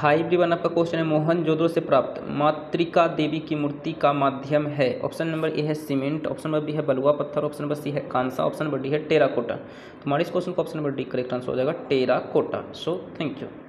High everyone, आपका question है मोहनजोदड़ो से प्राप्त मातृका देवी की मूर्ति का माध्यम है। ऑप्शन नंबर ए है सीमेंट, ऑप्शन नंबर बी है बलुआ पत्थर, ऑप्शन नंबर सी है कांसा, ऑप्शन नंबर डी है टेराकोटा। तो हमारे इस क्वेश्चन को option number D correct answer हो जाएगा टेराकोटा। So thank you.